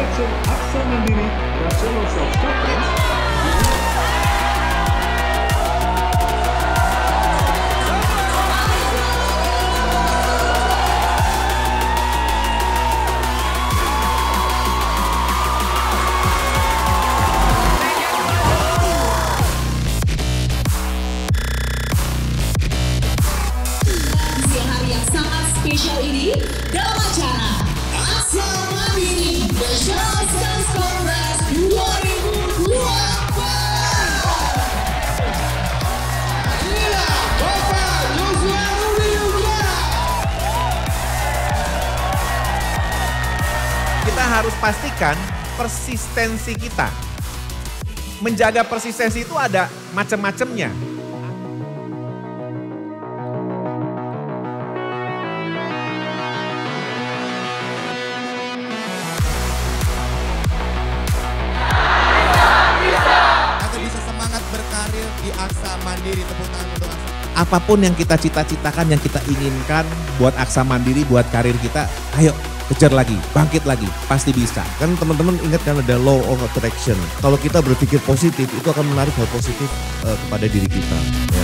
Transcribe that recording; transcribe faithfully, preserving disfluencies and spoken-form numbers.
Production Aksa Mandiri National Sales Conference. Spesial ini dalam acara Aksa Mandiri National Sales Congress dua ribu dua puluh empat. Inilah Bapak Joshua Rudi Yugiara. Kita harus pastikan persistensi kita. Menjaga persistensi itu ada macam-macamnya. Berkarir di Aksa Mandiri, tepuk tangan untuk Aksa. Apapun yang kita cita-citakan, yang kita inginkan buat Aksa Mandiri, buat karir kita, ayo kejar lagi, bangkit lagi, pasti bisa. Kan teman-teman ingat kan ada law of attraction. Kalau kita berpikir positif, itu akan menarik hal positif uh, kepada diri kita. Ya.